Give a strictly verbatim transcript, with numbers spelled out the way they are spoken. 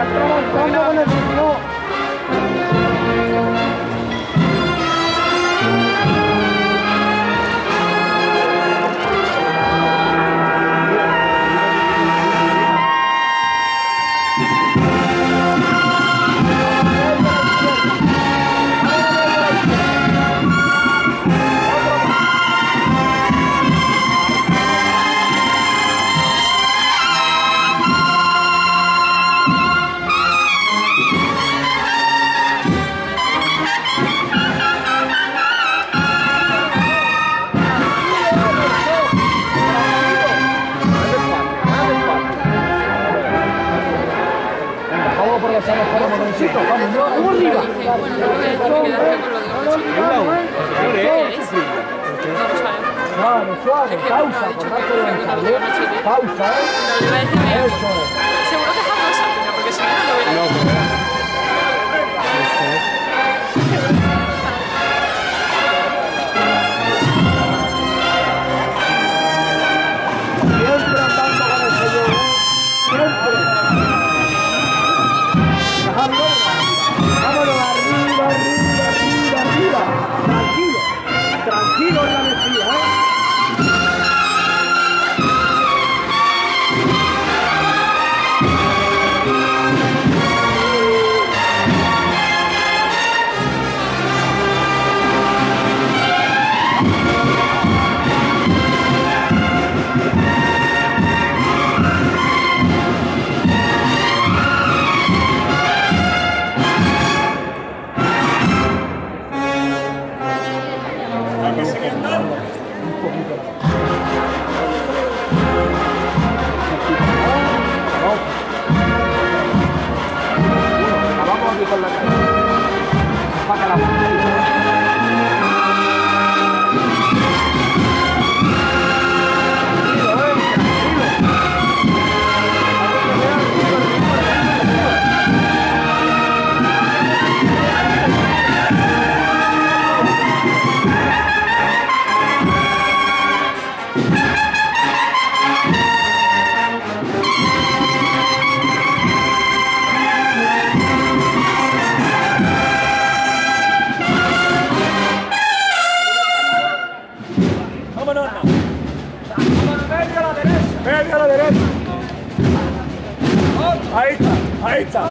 está avanzando con el ritmo. Vamos arriba. Suave, suave, pausa, acordate de lanzarle. Pausa, ¿eh? Eso es. Seguro que es famosa, porque si no, no lo verás. Siempre andando con el señor, ¿eh? Siempre. Vámonos, arriba, arriba, arriba, arriba. Tranquilo, tranquilo en la mesía, ¿eh? Con la cara. Saca la mano. Vámonos. Media a la derecha. Media a la derecha. Ahí está, ahí está.